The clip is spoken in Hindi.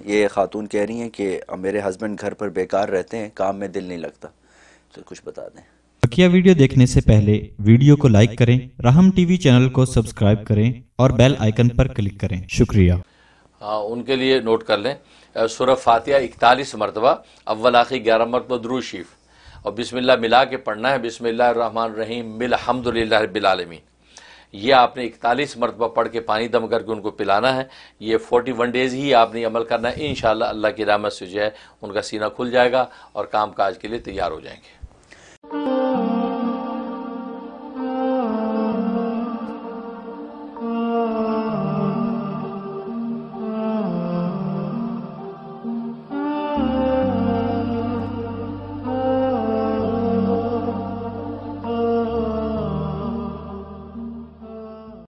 ये खातून कह रही हैं कि मेरे हस्बैंड घर पर बेकार रहते हैं, काम में दिल नहीं लगता, तो कुछ बता दें। बकिया वीडियो देखने से पहले वीडियो को लाइक करें, राहम टीवी चैनल को सब्सक्राइब करें और बेल आइकन पर क्लिक करें। शुक्रिया। हाँ, उनके लिए नोट कर लें, सूरह फातिहा 41 मरतबा, अव्वल आखिर 11 मरतबा दुरूद शरीफ, और बिस्मिल्लाह मिला के पढ़ना है, बिस्मिल्लाहिर्रहमानिर्रहीम अल्हम्दुलिल्लाहि रब्बिल आलमीन। ये आपने 41 मरतबा पढ़ के पानी दम करके उनको पिलाना है। ये 41 डेज़ ही आपने अमल करना है। इंशाअल्लाह अल्लाह की रहमत से जो है उनका सीना खुल जाएगा और काम काज के लिए तैयार हो जाएंगे।